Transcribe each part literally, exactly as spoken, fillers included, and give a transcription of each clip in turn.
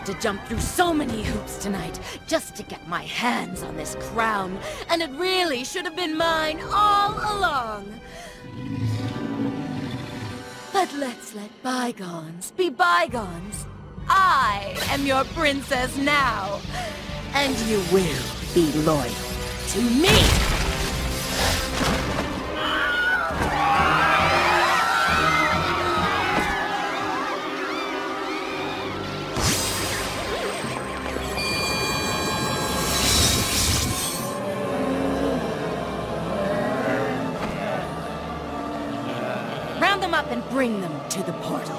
to jump through so many hoops tonight just to get my hands on this crown, and it really should have been mine all along. But let's let bygones be bygones. I am your princess now, and you will be loyal to me! Round them up and bring them to the portal.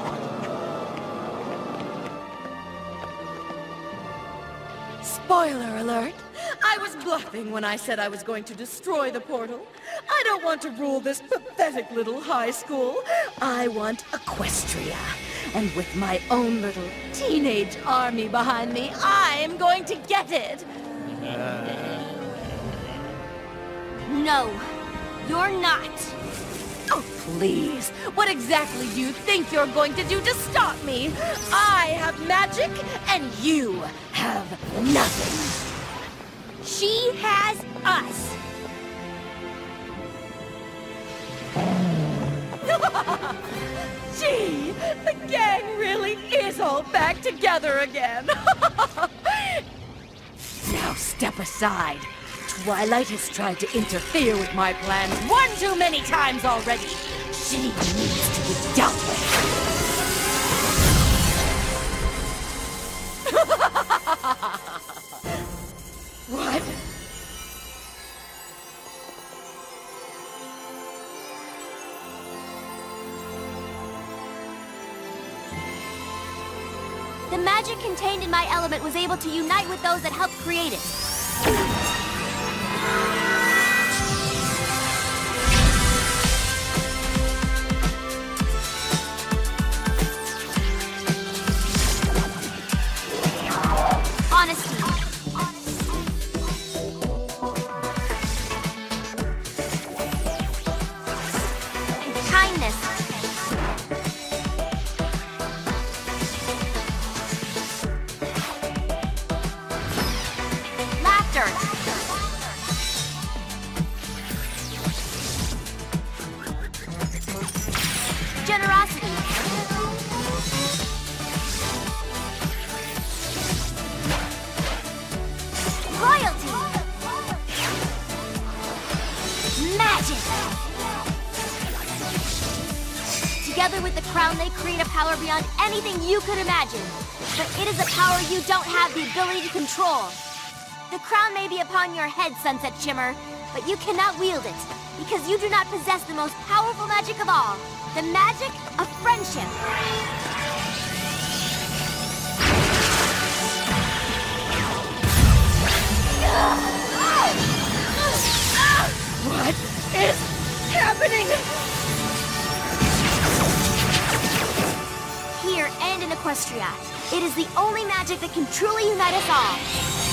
Spoiler alert! I was bluffing when I said I was going to destroy the portal. I don't want to rule this pathetic little high school. I want Equestria. And with my own little teenage army behind me, I'm going to get it! No, you're not. Oh, please! What exactly do you think you're going to do to stop me? I have magic, and you have nothing. She has us. Gee, the gang really is all back together again. Now step aside. Twilight has tried to interfere with my plans one too many times already. She needs to be dealt with. What? The magic contained in my element was able to unite with those that helped create it. Honesty. Kindness. Laughter. Generosity. Royalty! Magic! Together with the crown, they create a power beyond anything you could imagine. But it is a power you don't have the ability to control. The crown may be upon your head, Sunset Shimmer, but you cannot wield it, because you do not possess the most powerful magic of all, the magic of friendship. What is happening? Here and in Equestria, it is the only magic that can truly unite us all.